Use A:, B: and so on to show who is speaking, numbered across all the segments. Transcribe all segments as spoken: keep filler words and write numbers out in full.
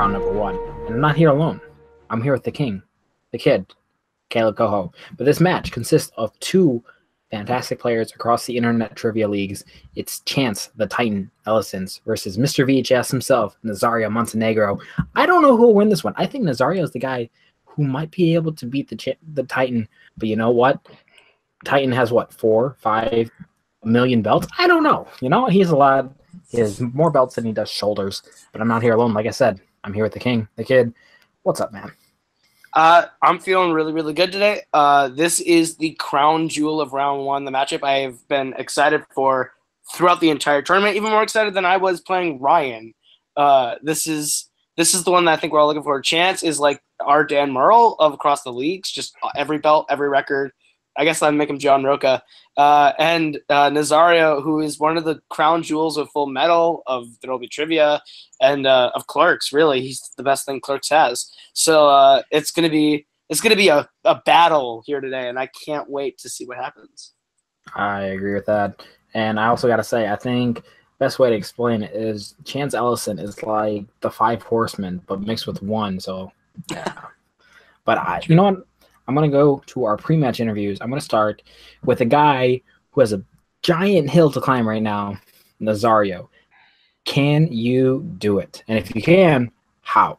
A: round number one. And I'm not here alone. I'm here with the king, the kid, Caleb Coho. But this match consists of two fantastic players across the internet trivia leagues. It's Chance the Titan Ellisons versus Mister V H S himself, Nazario Montenegro. I don't know who will win this one. I think Nazario is the guy who might be able to beat the Ch- the Titan. But you know what? Titan has what, four, five million belts? I don't know. You know, he has a lot. He has more belts than he does shoulders. But I'm not here alone. Like I said, I'm here with the king, the kid. What's up, man?
B: Uh, I'm feeling really, really good today. Uh, this is the crown jewel of round one, the matchup I have been excited for throughout the entire tournament, even more excited than I was playing Ryan. Uh, this is this is the one that I think we're all looking for. Chance is like our Dan Murrell of across the leagues, just every belt, every record. I guess I'd make him John Roca. Uh, and uh, Nazario, who is one of the crown jewels of Full Metal, of There'll Be Trivia, and uh, of Clerks. Really, he's the best thing Clerks has. So uh, it's gonna be it's gonna be a, a battle here today, and I can't wait to see what happens.
A: I agree with that, and I also got to say, I think best way to explain it is Chance Ellison is like the Five Horsemen, but mixed with one. So yeah, but I, you know what? I'm going to go to our pre-match interviews. I'm going to start with a guy who has a giant hill to climb right now, Nazario. Can you do it? And if you can, how?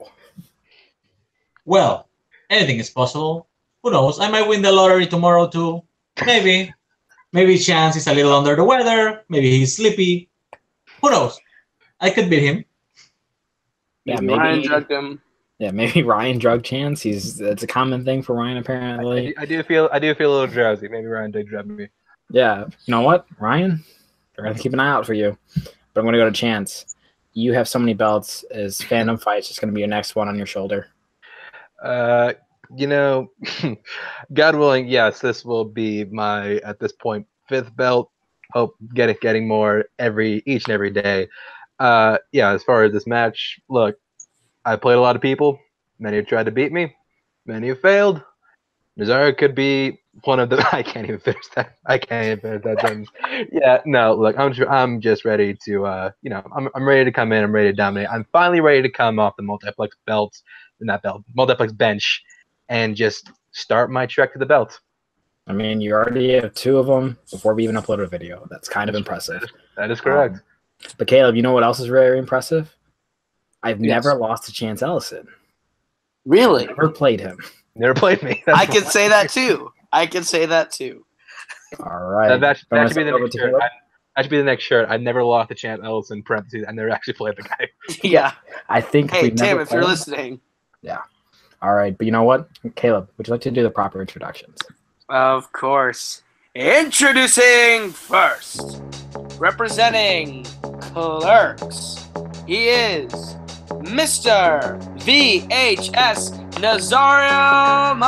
C: Well, anything is possible. Who knows? I might win the lottery tomorrow too. Maybe. Maybe Chance is a little under the weather. Maybe he's sleepy. Who knows? I could beat him.
A: Yeah, maybe
B: Ryan drugged him.
A: Yeah, maybe Ryan drug Chance. He's it's a common thing for Ryan apparently.
D: I, I do feel I do feel a little drowsy. Maybe Ryan did drug me.
A: Yeah, you know what, Ryan? We're gonna keep an eye out for you. But I'm gonna go to Chance. You have so many belts. Is Fandom Fights just gonna be your next one on your shoulder?
D: Uh, you know, God willing, yes, this will be my at this point fifth belt. Hope get it getting more every each and every day. Uh, yeah. As far as this match, look. I played a lot of people. Many have tried to beat me. Many have failed. Nazario could be one of the. I can't even finish that. I can't even finish that sentence. Yeah, no. Look, I'm just, I'm just ready to. Uh, you know, I'm I'm ready to come in. I'm ready to dominate. I'm finally ready to come off the multiplex belts, not belt, multiplex bench, and just start my trek to the belt.
A: I mean, you already have two of them before we even uploaded a video. That's kind of impressive.
D: That is correct.
A: Um, but Caleb, you know what else is very impressive? I've
B: Yes.
A: never lost to Chance Ellison.
B: Really?
A: Never played him.
D: Never played me. That's
B: I can say that too. I can say that too.
A: All right.
D: That, that, should-
A: Throw
D: that should be the
A: myself over
D: next
A: to
D: shirt.
A: Caleb.
D: I, that should be the next shirt. I never lost to Chance Ellison. Parentheses. I never actually played the guy.
B: Yeah.
A: I think.
B: Hey,
A: we've never
B: Tim, if you're
A: played him-
B: listening.
A: All right, but you know what, Caleb? Would you like to do the proper introductions?
B: Of course. Introducing first, representing Clerks, he is Mister V H S Nazario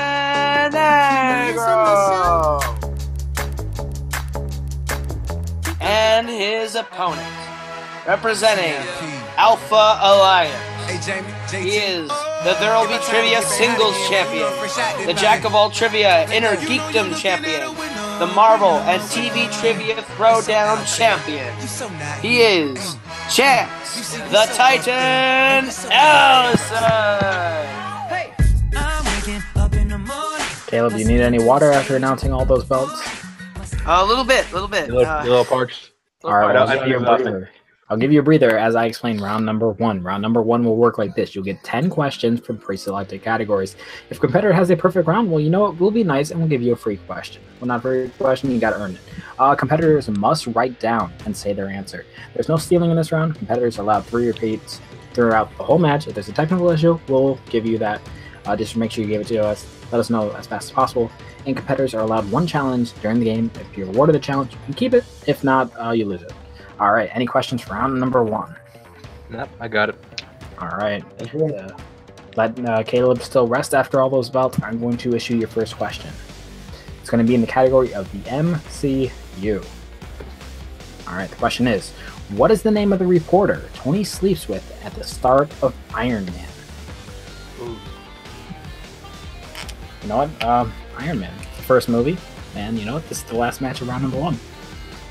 B: Montenegro. And his opponent, representing Alpha Alliance, he is the There'll Be Trivia Singles Champion, the Jack of All Trivia Inner Geekdom Champion, the Marvel and T V Trivia Throwdown Champion. He is Chance the Titan Ellison.
A: Caleb, do you need any water after announcing all those belts?
B: A little bit, a little bit.
D: You little,
B: Uh,
D: you little parched.
A: All right,
D: I
A: I'll
D: don't-
A: give
D: I
A: you a
D: don't know.
A: breather. I'll give you a breather as I explain round number one. Round number one will work like this. You'll get ten questions from pre-selected categories. If a competitor has a perfect round, well, you know what? We'll be nice and we'll give you a free question. Well, not a free question, you got to earn it. Uh, competitors must write down and say their answer. There's no stealing in this round. Competitors are allowed three repeats throughout the whole match. If there's a technical issue, we'll give you that. Uh, just make sure you give it to us. Let us know as fast as possible. And competitors are allowed one challenge during the game. If you're awarded the challenge, you can keep it. If not, uh, you lose it. All right, any questions for round number one?
D: Nope, I got it.
A: All right. Uh, let uh, Caleb still rest after all those belts. I'm going to issue your first question. It's going to be in the category of the M C U. All right, the question is, what is the name of the reporter Tony sleeps with at the start of Iron Man?
D: Ooh.
A: You know what? Um, Iron Man, the first movie. And you know what? This is the last match of round number one.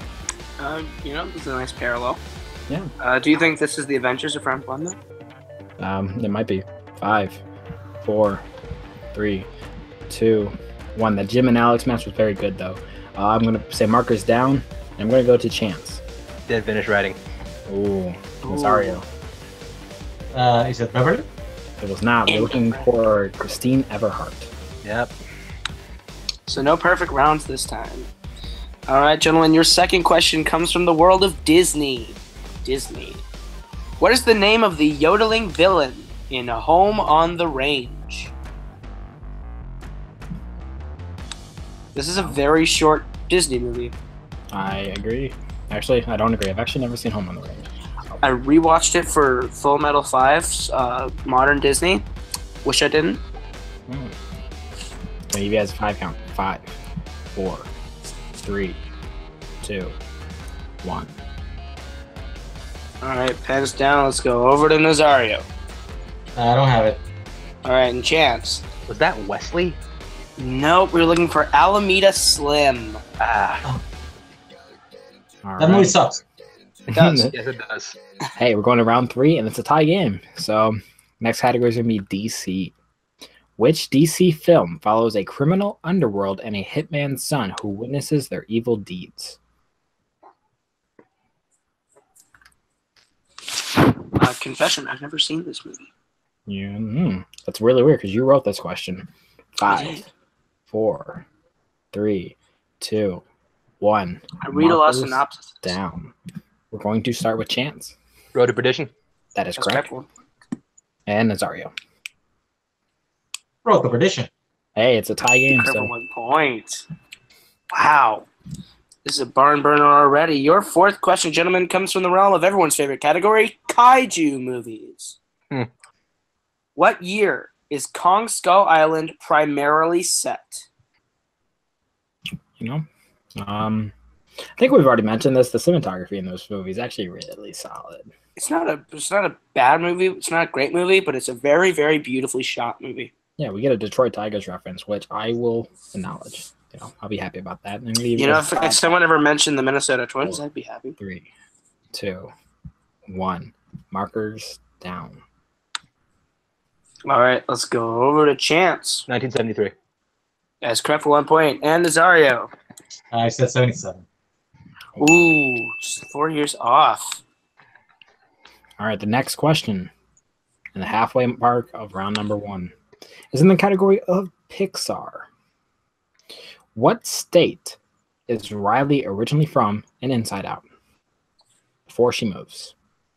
B: Uh, you know, this is a nice parallel.
A: Yeah.
B: Uh, do you think this is the Avengers of round one, though?
A: Um, it might be five, four, three, two, one. The Jim and Alex match was very good, though. Uh, I'm gonna say markers down. And I'm gonna go to Chance.
D: Didn't finish writing.
A: Ooh, Rosario.
C: Uh, is it Beverly?
A: It was not. We're looking for Christine Everhart.
D: Yep.
B: So no perfect rounds this time. All right, gentlemen, your second question comes from the world of Disney. Disney. What is the name of the yodeling villain in Home on the Range? This is a very short Disney movie.
A: I agree. Actually, I don't agree. I've actually never seen Home on the Range.
B: I rewatched it for Full Metal Five's uh, Modern Disney. Wish I didn't.
A: Hmm. Maybe he has a five count. Five, four, three, two, one.
B: All right, pens down. Let's go over to Nazario.
C: I don't have it.
B: All right, and Chance.
D: Was that Wesley?
B: Nope, we we're looking for Alameda Slim.
D: Ah,
A: All
C: That
A: right.
C: movie sucks.
B: It does.
D: yes, it does.
A: Hey, we're going to round three, and it's a tie game. So, next category is going to be D C. Which D C film follows a criminal underworld and a hitman's son who witnesses their evil deeds?
B: Uh, confession, I've never seen this movie.
A: Yeah, mm, that's really weird because you wrote this question.
B: I
A: Five,
B: did.
A: four, three, two, one.
B: I read a lot of
A: Markers
B: synopsis.
A: down. We're going to start with Chance.
D: Road to Perdition.
A: That is
B: That's
A: correct.
B: correct.
A: And Nazario.
C: Road to Perdition.
A: Hey, it's a tie game.
B: For
A: So
B: one point. Wow. This is a barn burner already. Your fourth question, gentlemen, comes from the realm of everyone's favorite category, kaiju movies.
D: Hmm.
B: What year is Kong Skull Island primarily set?
A: you know, um, I think we've already mentioned this. The cinematography in those movies is actually really solid.
B: It's not a it's not a bad movie. It's not a great movie, but it's a very, very beautifully shot movie.
A: Yeah, we get a Detroit Tigers reference, which I will acknowledge. You know, I'll be happy about that. And we
B: You know, if, if someone ever mentioned the Minnesota Twins,
A: Four.
B: I'd be happy.
A: Three, two, one. Markers down.
B: All right, let's go over to Chance.
D: nineteen seventy-three.
B: That's correct for one point. And Nazario.
C: I said seventy-seven.
B: Ooh, just four years off.
A: All right, the next question in the halfway mark of round number one is in the category of Pixar. What state is Riley originally from in Inside Out? Before she moves.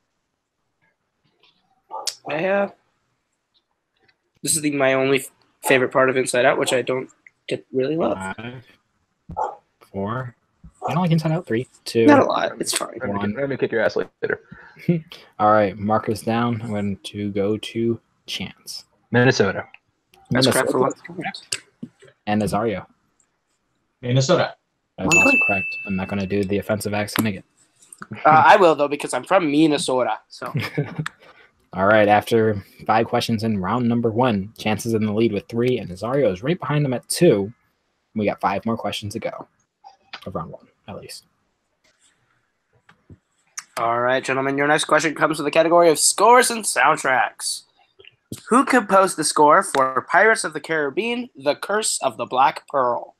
B: Yeah. This is the, my only favorite part of Inside Out, which I don't get really love.
A: Five, four. I don't like Inside Out. Three, two.
B: Not a lot. It's fine.
D: Let me,
A: One.
D: kick, let me kick your ass later.
A: All right, markers down. I'm going to go to Chance.
D: Minnesota.
B: That's
A: Minnesota.
B: correct for one point.
A: And Nazario.
C: Minnesota.
A: That's
B: One
A: also
B: point.
A: correct. I'm not going to do the offensive accent again.
B: Uh, I will, though, because I'm from Minnesota. So
A: All right, after five questions in round number one, Chance is in the lead with three, and Nazario is right behind him at two. We got five more questions to go of round one, at least.
B: All right, gentlemen, your next question comes from the category of scores and soundtracks. Who composed the score for Pirates of the Caribbean, The Curse of the Black Pearl?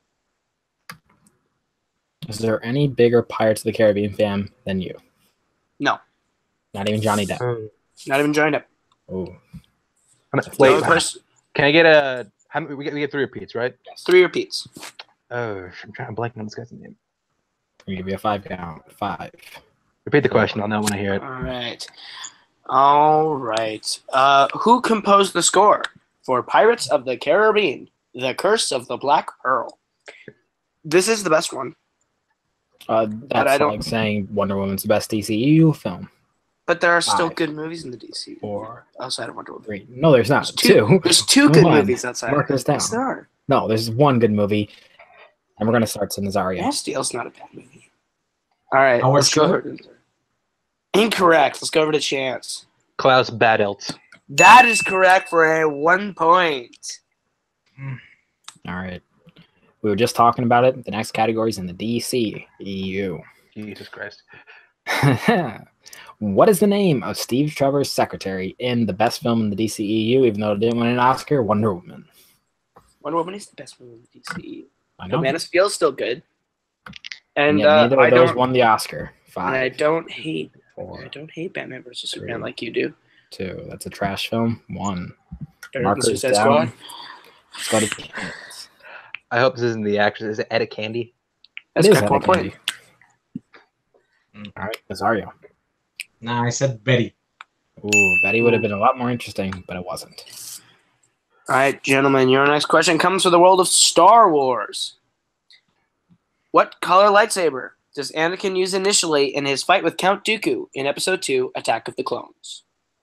A: Is there any bigger Pirates of the Caribbean fan than you?
B: No,
A: Not even Johnny Depp.
D: Um,
B: not even joined up.
A: Oh,
D: I'm-
B: The
D: wait,
B: only person-
D: can I get a? How many, we get we get three repeats, right?
B: three repeats.
D: Oh, I'm trying to blank on this guy's name.
A: I'll give you a five count. Five.
D: Repeat the question. I'll know when I hear it.
B: All right. All right. Uh, who composed the score for Pirates of the Caribbean, The Curse of the Black Pearl? This is the best one,
A: Uh,
B: I
A: that's
B: don't-
A: like saying Wonder Woman's the best D C E U film.
B: but there are still
A: Five.
B: good movies in the D C
A: Four,
B: outside of Wonder Woman.
A: three. No, there's not.
B: There's two.
A: Two.
B: There's two
A: Come
B: good
A: on.
B: movies outside.
A: Mark this down.
B: Yes, there are.
A: No, there's one good movie. And we're going to start to Nazario.
B: Man of Steel's not a bad movie. All right,
C: Howard
B: let's go.
C: Shore?
B: Over to, incorrect. Let's go over to Chance.
D: Klaus Badelt.
B: That is correct for a one point.
A: All right. We were just talking about it. The next category is in the D C E U.
D: Jesus Christ.
A: What is the name of Steve Trevor's secretary in the best film in the D C E U, even though it didn't win an Oscar, Wonder Woman?
B: Wonder Woman is the best movie in the D C E U.
A: I
B: The
A: know.
B: Man of Steel is still good.
A: And
B: And
A: yet
B: uh,
A: neither
B: I
A: of those
B: don't
A: won the Oscar.
B: and I
A: Five,
B: don't hate I
A: four,
B: don't hate Batman versus Superman
A: three.
B: like you do.
A: two. That's a trash film. One.
B: Or
A: Markers
B: Suicide
A: down.
B: Squad.
A: Let's go to Chance.
D: I hope this isn't the action. Is it Etta Candy?
B: That's
A: It is
B: correct. One
A: Etta
B: point.
A: Candy. All right, Nazario.
C: Nah, I said Betty.
A: Ooh, Betty would have been a lot more interesting, but it wasn't.
B: All right, gentlemen, your next question comes from the world of Star Wars. What color lightsaber does Anakin use initially in his fight with Count Dooku in Episode two, Attack of the Clones?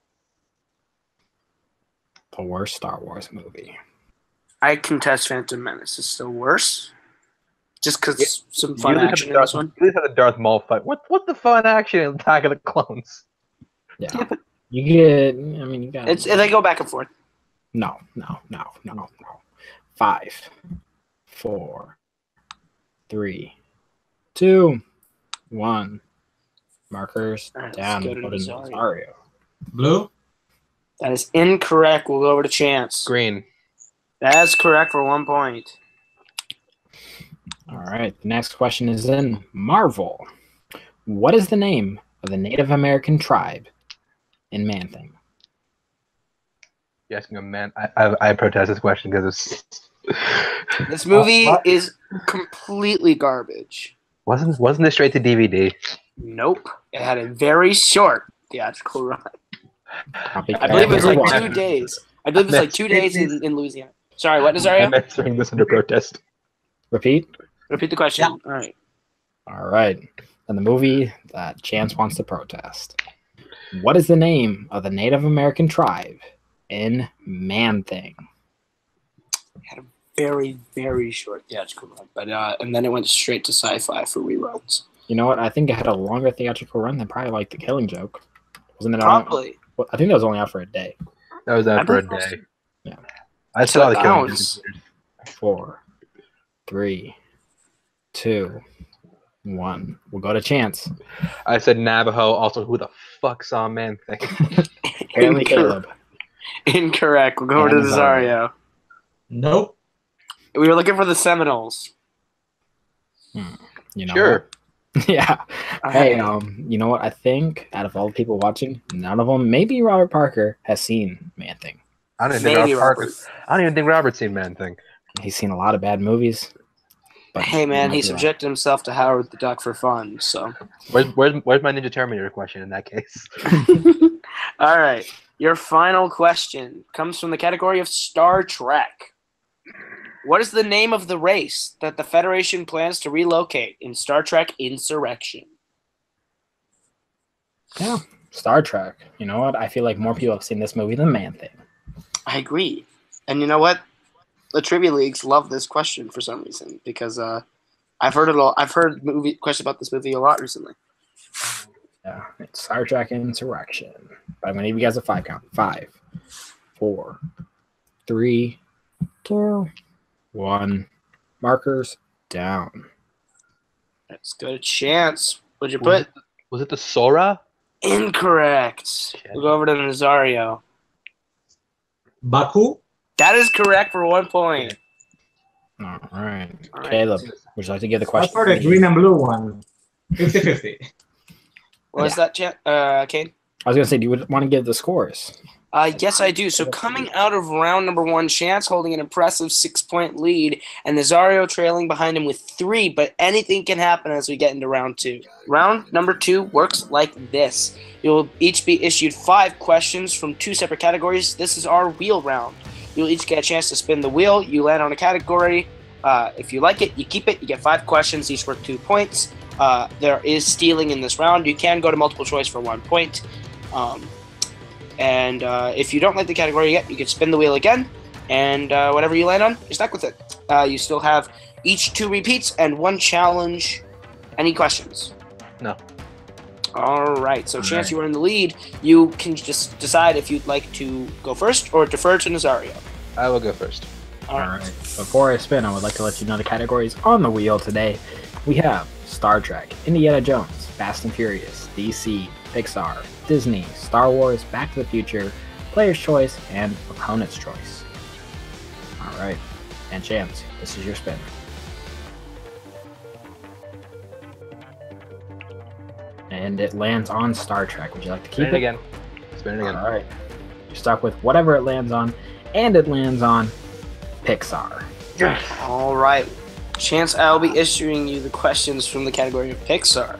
A: The worst Star Wars movie.
B: I contest Phantom Menace is still worse. Just because
D: Yeah,
B: some fun
D: You at least
B: action
D: have
B: in
D: the
B: this
D: Darth-
B: one.
D: you at least have the Darth Maul fight. What? What's the fun action in Attack of the Clones?
A: Yeah. You get, I mean, you got
B: It's they go back and forth.
A: No, no, no, no, no. Five, four, three, two, one. Markers
B: All right, let's
A: down.
B: go to
A: Go to
B: Nazario.
A: Nazario.
C: Blue?
B: That is incorrect. We'll go over to Chance.
D: Green.
B: That's correct for one point.
A: All right. The next question is in Marvel. What is the name of the Native American tribe in Man-Thing?
D: You're asking a man. I I, I protest this question because it's
B: This movie
C: what?
B: is completely garbage.
D: wasn't wasn't it straight to D V D?
B: Nope. It had a very short theatrical run.
A: Copycat.
B: I believe it was like
A: One.
B: two days. I believe it was like two days in, in Louisiana. Sorry, what,
D: I'm
B: Nazario?
D: answering this under protest.
A: Repeat.
B: Repeat the question. All right.
A: All right. And the movie that Chance wants to protest. What is the name of the Native American tribe in Man-Thing?
B: Had a very, very short theatrical run, but uh, and then it went straight to sci-fi for reruns.
A: You know what? I think it had a longer theatrical run than probably like The Killing Joke. Wasn't it? On,
B: Probably.
A: I think that was only out for a day.
D: That was
B: I
D: out for a
B: believe
D: day.
A: Yeah.
D: I
B: So
D: saw the
B: that
D: Killing
B: counts.
D: Joke.
A: Four, three, two, one. We'll go to Chance.
D: I said Navajo. Also, who the fuck saw Man Thing?
A: Apparently,
B: Incor-
A: Caleb.
B: Incorrect. We'll go over to
A: And Nazario.
B: Nazario.
C: Nope.
B: We were looking for the Seminoles.
A: You know.
D: Sure.
A: Yeah.
B: All
A: Hey,
B: right.
A: um, you know what? I think out of all the people watching, none of them, maybe Robert Parker, has seen Man Thing.
D: I don't even think
B: Maybe
D: Robert
B: Robert.
D: Parker. I don't even think Robert's seen Man Thing.
A: He's seen a lot of bad movies. But
B: Hey man,
A: might
B: he
A: be right.
B: subjected himself to Howard the Duck for fun. So,
D: Where's where's where's my Ninja Terminator question in that case?
B: all right. Your final question comes from the category of Star Trek. What is the name of the race that the Federation plans to relocate in Star Trek Insurrection?
A: Yeah, Star Trek. You know what? I feel like more people have seen this movie than Man Thing.
B: I agree. And you know what? The trivia leagues love this question for some reason because uh, I've heard it all. I've heard movie questions about this movie a lot recently.
A: Yeah, it's Star Trek Insurrection. But I'm gonna give you guys a five count. Five, four, three, two, one. Markers down.
B: Let's go to Chance. What'd you
D: Was
B: put?
D: it, was it the Sora?
B: Incorrect. We'll go over to Nazario.
C: Baku?
B: That is correct for one point.
A: All right.
B: All right.
A: Caleb, would you like to give the
C: That's
A: question?
C: for the green and blue one. fifty fifty.
B: What was that, Chan? Uh, Kane?
A: I was gonna say, do you want to give the scores?
B: Uh, yes, I do. So coming out of round number one, Chance holding an impressive six-point lead, and Nazario trailing behind him with three, but anything can happen as we get into round two. Round number two works like this. You'll each be issued five questions from two separate categories. This is our wheel round. You'll each get a chance to spin the wheel. You land on a category. Uh, if you like it, you keep it. You get five questions, each worth two points. Uh, there is stealing in this round. You can go to multiple choice for one point. Um, and uh, if you don't like the category yet, you can spin the wheel again. And uh, whatever you land on, you're stuck with it. Uh, you still have each two repeats and one challenge. Any questions?
D: No.
B: All right. So,
A: All
B: Chance,
A: right.
B: you are in the lead. You can just decide if you'd like to go first or defer to Nazario.
D: I will go first.
B: All
A: All
B: right.
A: right. Before I spin, I would like to let you know the categories on the wheel today. We have Star Trek, Indiana Jones, Fast and Furious, D C, Pixar, Disney, Star Wars, Back to the Future, Player's Choice, and Opponent's Choice. Alright, and Chance, this is your spin. And it lands on Star Trek. Would you like to keep
D: Spin it
A: it?
D: again. Spin it again.
A: Alright. You're stuck with whatever it lands on, and it lands on Pixar.
B: All right. Chance, I'll be issuing you the questions from the category of Pixar.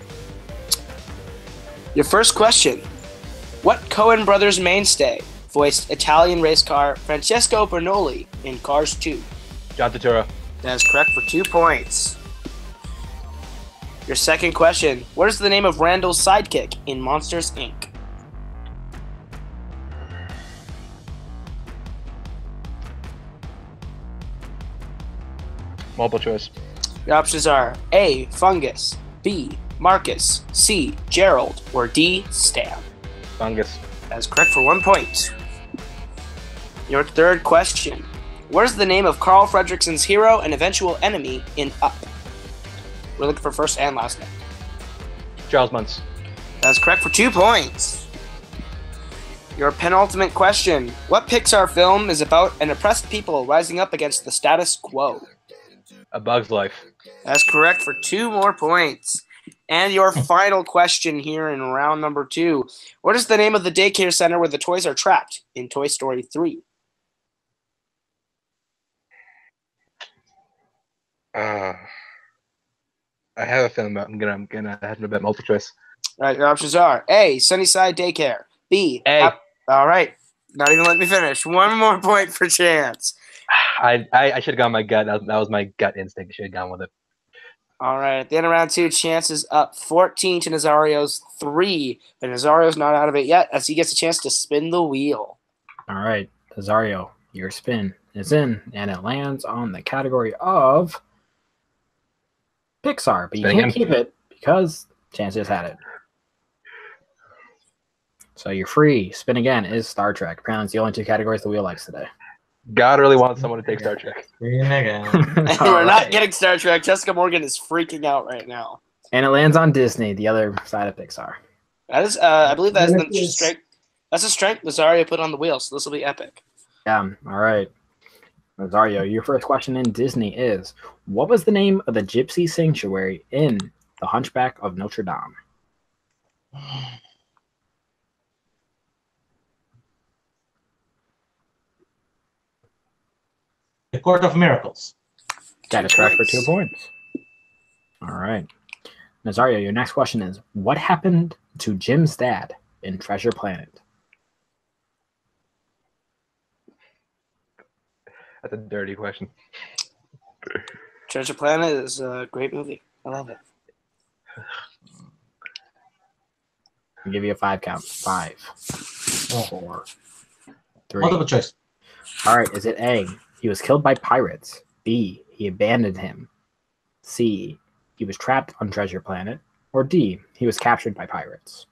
B: Your first question. What Coen Brothers mainstay voiced Italian race car Francesco Bernoulli in Cars two?
D: John Turturro.
B: That is correct for two points. Your second question. What is the name of Randall's sidekick in Monsters, Incorporated?
D: Multiple choice.
B: Your options are A. Fungus, B. Marcus, C. Gerald, or D. Stan.
D: Fungus.
B: That is correct for one point. Your third question. What is the name of Carl Fredrickssen's hero and eventual enemy in Up? We're looking for first and last name.
D: Charles Muntz.
B: That is correct for two points. Your penultimate question. What Pixar film is about an oppressed people rising up against the status quo?
D: A Bug's Life.
B: That's correct for two more points. And your final question here in round number two. What is the name of the daycare center where the toys are trapped in Toy Story three?
D: Uh, I have a feeling I'm gonna I'm gonna have to bet multiple choice.
B: All right, your options are A. Sunnyside Daycare. B.
D: A.
B: Hap- All right. Not even let me finish. One more point for Chance.
D: I I, I should have gone my gut. That was, that was my gut instinct. I should have gone with it.
B: All right. At the end of round two, Chance is up fourteen to Nazario's three. But Nazario's not out of it yet as he gets a chance to spin the wheel.
A: All right, Nazario, your spin is in, and it lands on the category of Pixar, but you
D: Spin
A: can't
D: again.
A: keep it because Chance just had it. So you're free. Spin again is Star Trek. Apparently, it's the only two categories the wheel likes today.
D: God really wants someone to take Star Trek.
C: Spin again.
B: And
A: All
B: we're not
A: right.
B: getting Star Trek. Jessica Morgan is freaking out right now.
A: And it lands on Disney, the other side of Pixar.
B: That is, uh, I believe that's the
C: Yes.
B: strength. That's a strength Nazario put on the wheel, so this will be epic.
A: Yeah. All right. Nazario, your first question in Disney is: what was the name of the Gypsy Sanctuary in The Hunchback of Notre Dame?
C: The Court of Miracles.
A: That is
B: Two
A: correct for
B: points.
A: two points. All right. Nazario, your next question is: what happened to Jim's dad in Treasure Planet?
D: That's a dirty question.
B: Treasure Planet is a great movie. I love it.
A: I'll give you a five count. Five,
C: Oh.
A: four, three.
C: Multiple choice.
A: All right. Is it A, he was killed by pirates? B, he abandoned him? C, he was trapped on Treasure Planet? Or D, he was captured by pirates?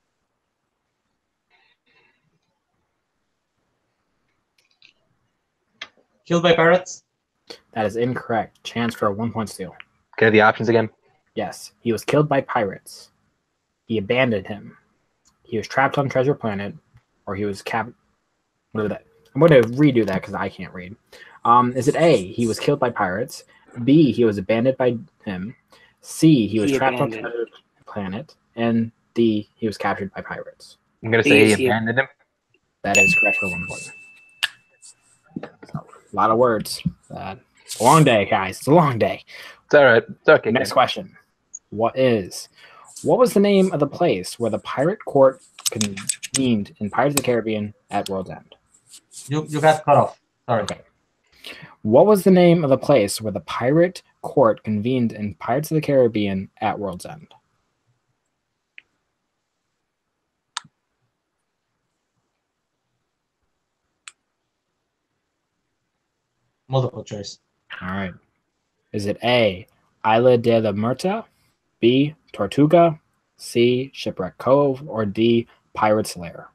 C: Killed by pirates.
A: That is incorrect. Chance for a one point steal.
D: Can I have the options again?
A: Yes, he was killed by pirates. He abandoned him. He was trapped on Treasure Planet, or he was cap. What is that? I'm going to redo that because I can't read. Um, is it A, he was killed by pirates? B, he was abandoned by him? C, he was
B: He
A: trapped
B: abandoned.
A: on Treasure Planet? And D, he was captured by pirates?
D: I'm gonna
B: B
D: say
B: is
D: he
B: here.
D: abandoned him.
A: That is correct for one point. So, a lot of words. Uh, it's a long day, guys. It's a long day.
D: It's all right. It's okay.
A: Next question. What is what was the name of the place where the pirate court convened in Pirates of the Caribbean at World's End?
C: You you got cut off. Sorry.
A: Okay. What was the name of the place where the pirate court convened in Pirates of the Caribbean at World's End?
C: Multiple choice.
A: All right. Is it A, Isla de la Muerta, B, Tortuga, C, Shipwreck Cove, or D, Pirate's Lair?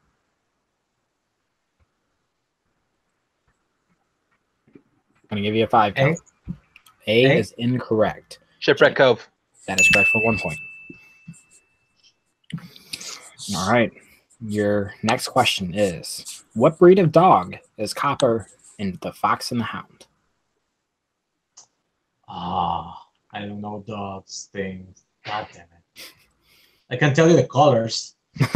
A: I'm going to give you a five count. A,
C: A?
A: is incorrect.
D: Shipwreck Cove.
A: That is correct for one point. All right. Your next question is, what breed of dog is Copper in The Fox and the Hound?
C: Ah, I don't know those things. God damn it. I can tell you the colors.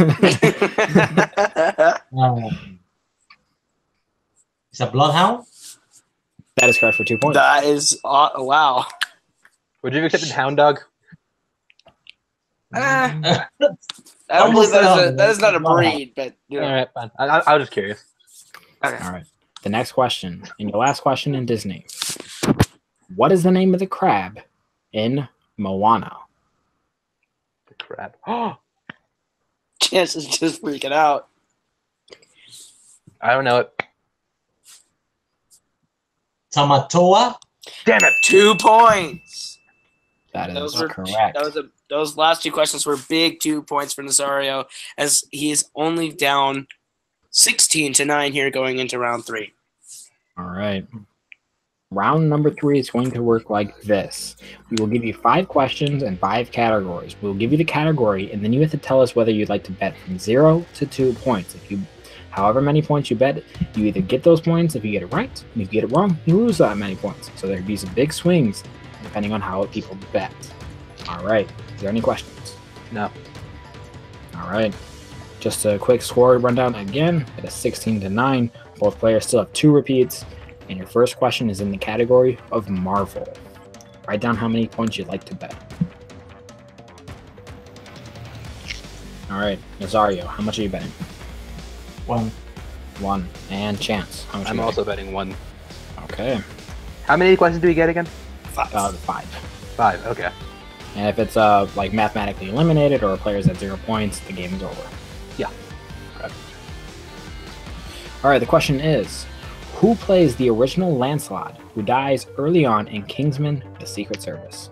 C: Um, it's a bloodhound.
A: That is correct for two points.
B: That is uh, wow.
D: Would you have accepted Hound Dog?
B: Ah.
C: Uh,
B: I don't
C: Almost
B: believe that is, a,
C: sounded
B: that is not a
C: like a
B: breed, but you know.
D: All right, fine. I, I, I was just curious.
B: Okay.
A: All right. The next question, and your last question in Disney. What is the name of the crab in Moana?
D: The crab. Oh,
B: Chance is just freaking out.
D: I don't know it.
C: Tamatoa.
D: Damn it!
B: Two points.
A: That is
B: Those were
A: correct.
B: That was a, those last two questions were big two points for Nazario, as he is only down sixteen to nine here going into round three.
A: All right. Round number three is going to work like this. We will give you five questions and five categories. We'll give you the category, and then you have to tell us whether you'd like to bet from zero to two points. If you, however many points you bet, you either get those points. If you get it right, and if you get it wrong, you lose that many points. So there'd be some big swings depending on how people bet. All right. Is there any questions?
D: No.
A: All right. Just a quick score rundown again. It is sixteen to nine. Both players still have two repeats. And your first question is in the category of Marvel. Write down how many points you'd like to bet. All right, Nazario, how much are you betting?
C: One.
A: One. And Chance, how much are
D: I'm
A: you
D: also betting one.
A: betting? Okay,
D: How many questions do we get again?
B: Five.
A: uh, five.
D: Five. Okay.
A: And if it's uh like mathematically eliminated or a player's at zero points, the game is over.
D: Yeah.
A: Okay. All right, the question is, who plays the original Lancelot who dies early on in Kingsman: The Secret Service?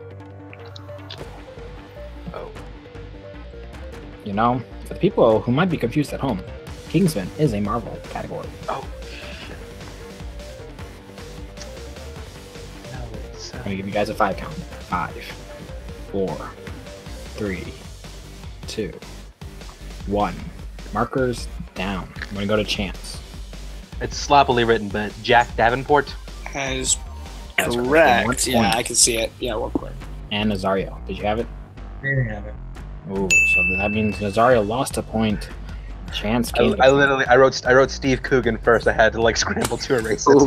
D: Oh.
A: You know, for the people who might be confused at home, Kingsman is a Marvel category.
D: Oh. Shit. No, it's, uh,
A: I'm gonna give you guys a five count. Five, four, three, two, one. Markers down. I'm gonna go to Chance.
D: it's sloppily written, but Jack Davenport.
B: That is
A: That's correct.
B: correct.
A: One
B: Yeah,
A: point.
B: I can see it. Yeah, one point.
A: And Nazario. Did you have it?
C: There you have it.
A: Ooh, so that means Nazario lost a point. Chance
D: I,
A: came.
D: I literally, I wrote, I wrote Steve Coogan first. I had to like scramble to erase it.
B: Ooh.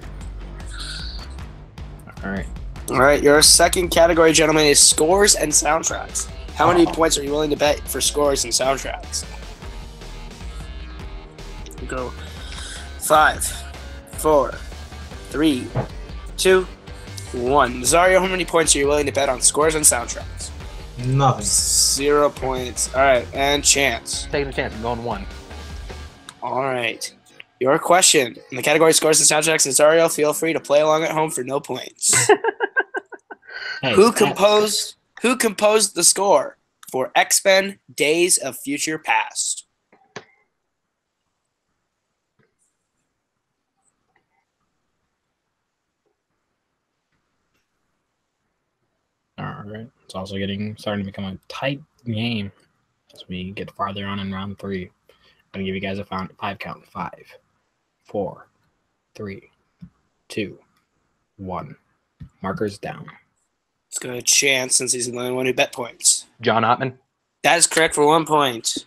A: All right.
B: All right, your second category, gentlemen, is scores and soundtracks. How many
A: Oh.
B: points are you willing to bet for scores and soundtracks? We go five, four, three, two, one. Zario, how many points are you willing to bet on scores and soundtracks?
C: Nothing.
B: Zero points. All right, and Chance.
D: Taking a chance. I'm going one.
B: All right. Your question in the category scores and soundtracks, Zario, feel free to play along at home for no points.
A: Hey,
B: Who
A: that-
B: composed Who composed the score for X-Men: Days of Future Past?
A: All right. It's also getting starting to become a tight game as we get farther on in round three. I'm gonna give you guys a five, five count. Five, four, three, two, one. Markers down.
B: Let's go to Chance since he's the only one who bet points.
D: John Ottman.
B: That is correct for one point.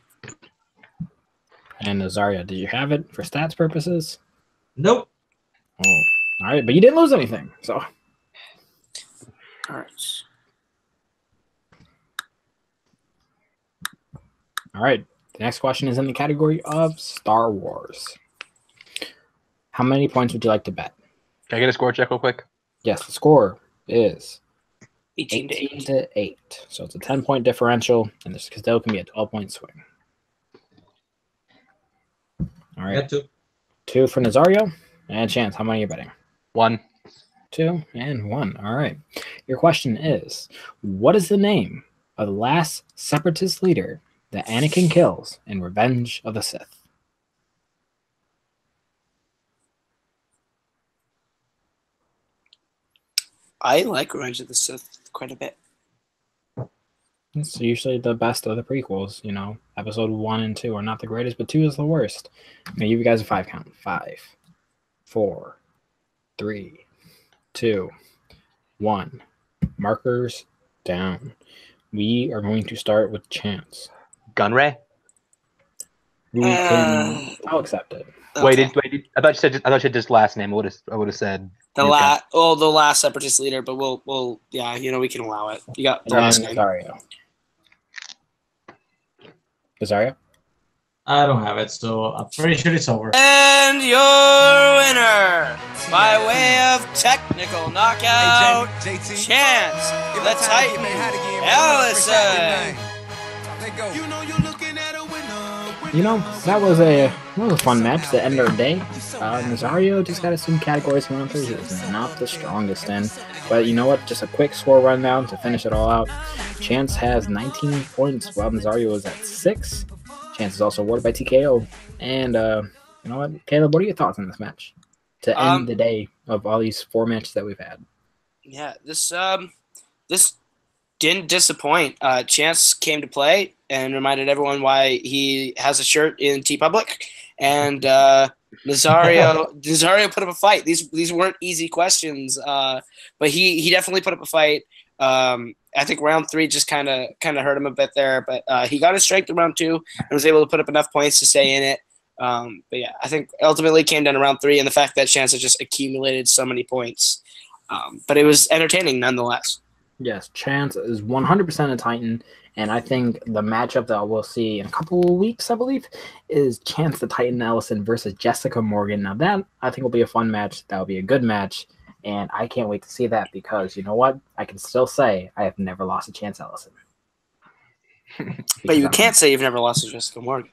A: And Nazaria, did you have it for stats purposes?
C: Nope.
A: Oh, all right, but you didn't lose anything. So,
B: All right.
A: all right. The next question is in the category of Star Wars. How many points would you like to bet?
D: Can I get a score check real quick?
A: Yes, the score is
B: eighteen to
A: eighteen
B: eight.
A: to eight. So it's a ten point differential, and this still can be a twelve point swing. All
C: I
A: right.
C: got two.
A: Two for Nazario. And Chance, how many are you betting?
D: One.
A: Two and one. All right. Your question is, what is the name of the last separatist leader that Anakin kills in Revenge of the Sith?
B: I like Revenge of the Sith quite a bit.
A: It's usually the best of the prequels. You know, episode one and two are not the greatest, but two is the worst. I'm gonna give you guys a five count. Five, four, three, two, one. Markers down. We are going to start with Chance.
D: Gunray.
A: Who can? I'll accept it.
B: Okay.
D: Wait, did, wait, did, I thought you said. I thought you said just last name. I would have. I would have said
B: The
D: Gun-
B: last, oh, the last separatist leader, but we'll, we'll, yeah, you know, we can allow it. You got the
A: And
B: last name.
A: Nazario. Nazario?
C: I don't have it, so I'm pretty sure it's over.
B: And your winner, by way of technical knockout, Chance, the Titan, Ellison.
A: You know, that was a that was a fun match. The end of the day, uh, Nazario just got some categories he went through. He was not the strongest in, but you know what? Just a quick score rundown to finish it all out. Chance has nineteen points, while Nazario is at six. Chance is also awarded by T K O. And uh, you know what, Caleb? What are your thoughts on this match to end
B: Um,
A: the day of all these four matches that we've had?
B: Yeah, this um, this didn't disappoint. Uh, Chance came to play and reminded everyone why he has a shirt in T Public, and uh, Nazario Nazario put up a fight. These these weren't easy questions, uh, but he he definitely put up a fight. Um, I think round three just kind of kind of hurt him a bit there, but uh, he got his strength in round two and was able to put up enough points to stay in it. Um, but yeah, I think ultimately it came down to round three and the fact that Chance has just accumulated so many points. Um, but it was entertaining nonetheless.
A: Yes, Chance is one hundred percent a Titan, and I think the matchup that we'll see in a couple of weeks, I believe, is Chance the Titan Ellison versus Jessica Morgan. Now that, I think, will be a fun match. That will be a good match, and I can't wait to see that because, you know what? I can still say I have never lost a Chance Ellison.
B: But you
A: Because
B: can't say you've never lost to Jessica Morgan.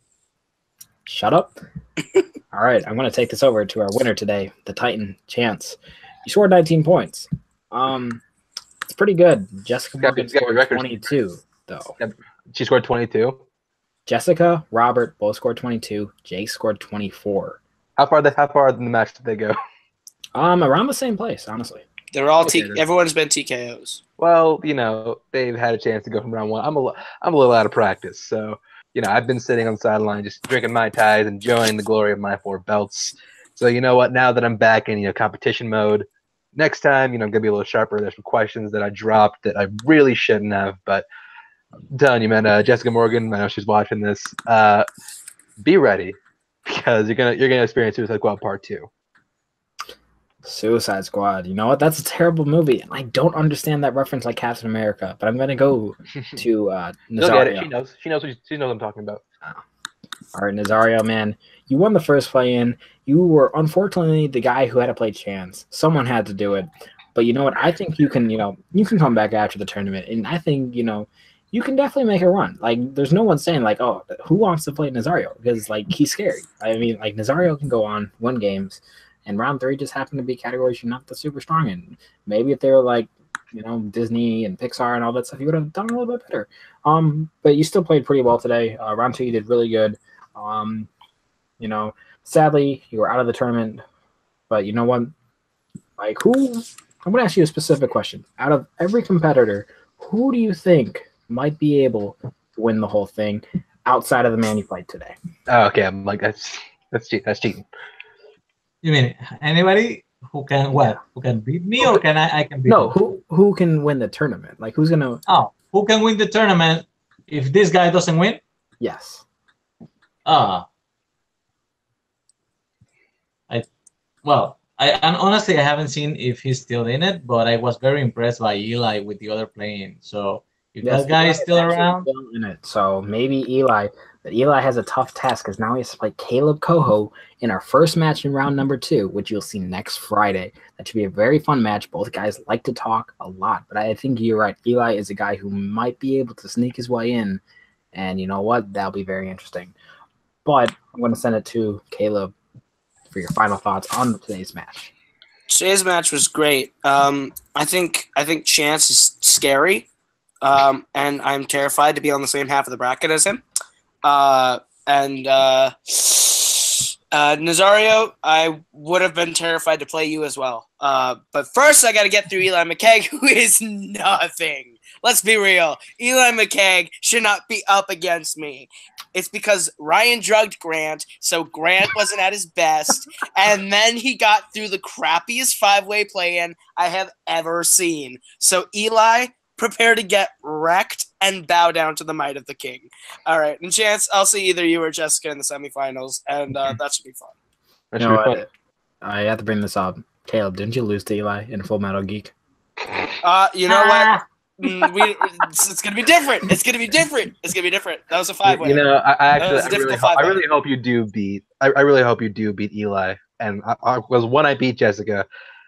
A: Shut up. All right, I'm going to take this over to our winner today, the Titan Chance. You scored nineteen points. Um, it's pretty good. Jessica
D: Got
A: Morgan
D: good- got good
A: scored
D: records.
A: twenty-two, though.
D: She scored twenty-two.
A: Jessica, Robert both scored twenty-two. Jake scored twenty-four.
D: How far? The, how far in the match did they go?
A: Um, around the same place, honestly.
B: They're all T.
A: Okay, then.
B: Everyone's been T K Os.
D: Well, you know, they've had a chance to go from round one. I'm a, li- I'm a little out of practice, so you know, I've been sitting on the sideline just drinking my ties, enjoying the glory of my four belts. So you know what? Now that I'm back in you know competition mode, next time you know I'm gonna be a little sharper. There's some questions that I dropped that I really shouldn't have, but I'm telling you, man, uh, Jessica Morgan, I know she's watching this. Uh, be ready because you're gonna you're gonna experience Suicide Squad Part Two.
A: Suicide Squad. You know what? That's a terrible movie. And I don't understand that reference like Captain America, but I'm going to go to uh,
D: You'll get it.
A: Nazario.
D: She knows. She knows. What she, she knows what I'm talking about.
A: All right, Nazario, man. You won the first play-in. You were unfortunately the guy who had to play Chance. Someone had to do it. But you know what? I think you can, you know, you can come back after the tournament. And I think, you know, you can definitely make a run. Like, there's no one saying, like, oh, who wants to play Nazario? Because, like, he's scary. I mean, like, Nazario can go on, win games. And round three just happened to be categories you're not the super strong in. Maybe if they were like, you know, Disney and Pixar and all that stuff, you would have done a little bit better. Um, but you still played pretty well today. Uh, round two, you did really good. Um, you know, sadly, you were out of the tournament. But you know what? Like, who? I'm going to ask you a specific question. Out of every competitor, who do you think might be able to win the whole thing outside of the man you played today?
D: Oh, okay, I'm like that's that's cheat. That's cheating.
C: You mean anybody who can what? Who can beat me, or can I? I can beat
A: No,
C: him?
A: who who can win the tournament? Like, who's going to?
C: Oh, who can win the tournament if this guy doesn't win?
A: Yes.
C: Ah, I well, I and honestly I haven't seen if he's still in it, but I was very impressed by Eli with the other playing. So if
A: Yes,
C: that guy
A: Eli
C: is still
A: actually
C: around,
A: still in it. So maybe Eli, but Eli has a tough task because now he has to play Caleb Coho in our first match in round number two, which you'll see next Friday. That should be a very fun match. Both guys like to talk a lot, but I think you're right. Eli is a guy who might be able to sneak his way in, and you know what? That'll be very interesting. But I'm going to send it to Caleb for your final thoughts on today's match.
B: Today's match was great. Um, I think I think Chance is scary, um, and I'm terrified to be on the same half of the bracket as him. Uh, and uh, Uh, Nazario, I would have been terrified to play you as well. Uh, but first, I got to get through Eli McKeag, who is nothing. Let's be real. Eli McKeag should not be up against me. It's because Ryan drugged Grant, so Grant wasn't at his best, and then he got through the crappiest five-way play-in I have ever seen. So Eli, prepare to get wrecked and bow down to the might of the king. All right, and Chance, I'll see either you or Jessica in the semifinals, and uh, that should be fun.
D: That
A: You
D: should
A: know
D: be
A: what?
D: fun.
A: I have to bring this up. Caleb, didn't you lose to Eli in Full Metal Geek?
B: Uh, you know what? Mm, we, it's, it's gonna be different. It's gonna be different. It's gonna be different. That was a five-way.
D: You know, I, I actually,
B: was a
D: I really,
B: difficult
D: ho- I
B: five-way.
D: really hope you do beat. I, I really hope you do beat Eli. And I, I, because when I beat Jessica,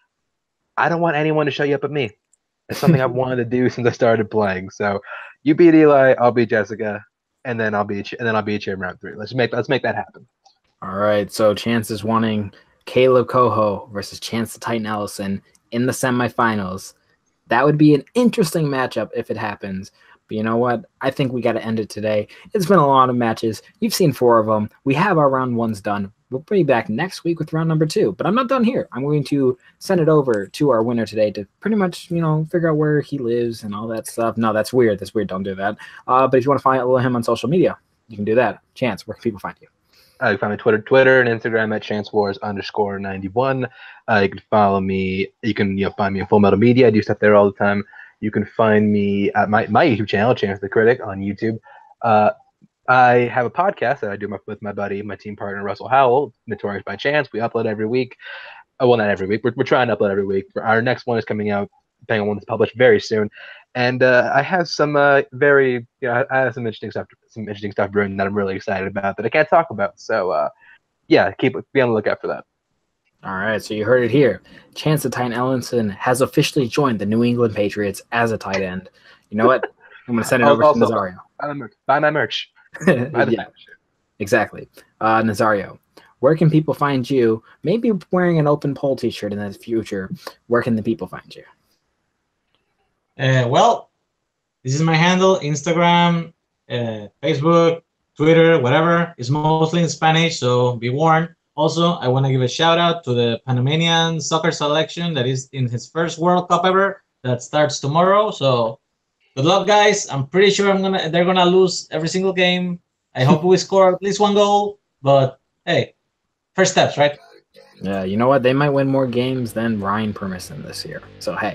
D: I don't want anyone to show you up at me. It's something I've wanted to do since I started playing. So, you beat Eli, I'll beat Jessica, and then I'll beat you, and then I'll beat you in round three. Let's make let's make that happen.
A: All right, so Chance is wanting Caleb Coho versus Chance the Titan Ellison in the semifinals. That would be an interesting matchup if it happens. But you know what? I think we got to end it today. It's been a lot of matches. You've seen four of them. We have our round ones done. We'll be back next week with round number two. But I'm not done here. I'm going to send it over to our winner today to pretty much, you know, figure out where he lives and all that stuff. No, that's weird. That's weird. Don't do that. Uh, but if you want to follow him on social media, you can do that. Chance, where can people find you?
D: Uh, you can find me Twitter, Twitter, and Instagram at chancewars underscore ninety one. Uh, you can follow me. You can you know find me in Full Metal Media. I do stuff there all the time. You can find me at my, my YouTube channel, Chance the Critic, on YouTube. Uh, I have a podcast that I do my, with my buddy, my team partner Russell Howell, Notorious by Chance. We upload every week. Oh, well, not every week. We're we're trying to upload every week. Our next one is coming out, depending on when it's published, very soon. And uh, I have some uh, very, you know, I have some interesting stuff, some interesting stuff brewing that I'm really excited about that I can't talk about. So, uh, yeah, keep be on the lookout for that.
A: All right, so you heard it here. Chance the Titan Ellison has officially joined the New England Patriots as a tight end. You know what? I'm going to send it over
D: Also,
A: to Nazario.
D: Buy my merch. Buy my merch. Buy the
A: Yeah, exactly. Uh, Nazario, where can people find you? Maybe wearing an open poll t-shirt in the future. Where can the people find you?
C: Uh, well, this is my handle, Instagram, uh, Facebook, Twitter, whatever. It's mostly in Spanish, so be warned. Also, I want to give a shout out to the Panamanian soccer selection that is in his first World Cup ever that starts tomorrow. So good luck, guys. I'm pretty sure I'm gonna they're gonna lose every single game. I hope we score at least one goal. But hey, first steps, right?
A: Yeah, you know what? They might win more games than Ryan Permisson this year. So, hey,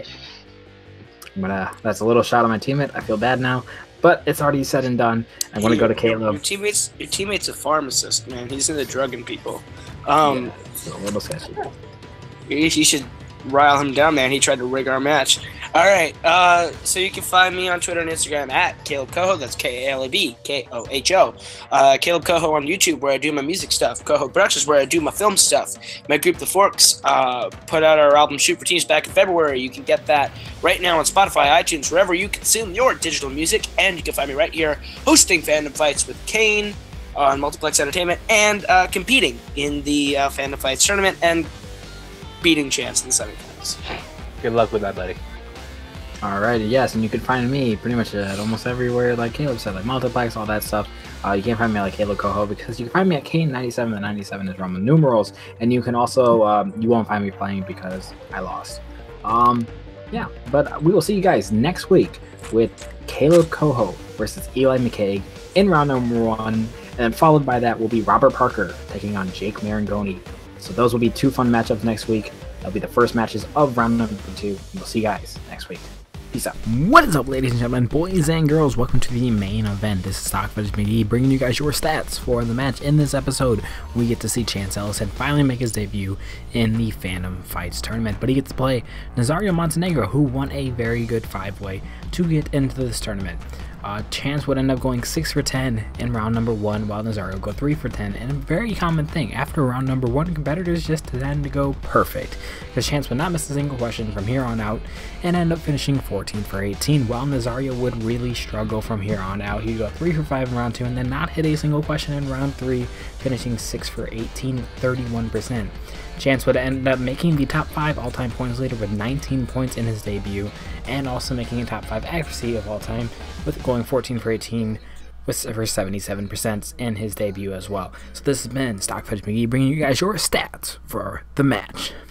A: I'm gonna, that's a little shot on my teammate. I feel bad now, but it's already said and done. I want to go to
B: Your
A: Caleb.
B: teammate's your teammate's a pharmacist, man. He's into drugging people. Um,
A: It's a little sketchy.
B: you, you should rile him down, man. He tried to rig our match. All right. Uh, so you can find me on Twitter and Instagram at Caleb Coho. That's K A L A B K O H O. Uh, Caleb Coho on YouTube, where I do my music stuff. Coho Productions, where I do my film stuff. My group, The Forks, uh, put out our album Shoot for Teams back in February. You can get that right now on Spotify, iTunes, wherever you consume your digital music. And you can find me right here hosting Fandom Fights with Kane on Multiplex Entertainment and uh, competing in the uh, Fandom Fights tournament and beating Chance in the semifinals.
D: Good luck with that, buddy.
A: Alrighty, yes, and you can find me pretty much at almost everywhere, like Caleb said, like Multiplex, all that stuff. Uh, you can't find me like Caleb Coho because you can find me at Kane ninety-seven. The ninety-seven is Roman numerals, and you can also um, you won't find me playing because I lost. Um, yeah, but we will see you guys next week with Caleb Coho versus Eli McKeag in round number one, and then followed by that will be Robert Parker taking on Jake Marangoni. So those will be two fun matchups next week. That'll be the first matches of round number two. We'll see you guys next week. Peace out. What is up, ladies and gentlemen, boys and girls? Welcome to the main event. This is Stock Footage B D bringing you guys your stats for the match. In this episode, we get to see Chance Ellison finally make his debut in the Fandom Fights tournament, but he gets to play Nazario Montenegro, who won a very good five-way to get into this tournament. Uh, Chance would end up going six for ten in round number one, while Nazario would go three for ten. And a very common thing, after round number one, competitors just tend to go perfect, because Chance would not miss a single question from here on out and end up finishing fourteen for eighteen, while Nazario would really struggle from here on out. He'd go three for five in round two and then not hit a single question in round three, finishing six for eighteen, thirty-one percent. Chance would end up making the top five all-time points leader with nineteen points in his debut, and also making a top five accuracy of all time with going fourteen for eighteen, with for seventy-seven percent in his debut as well. So this has been Stock Footage McGee bringing you guys your stats for the match.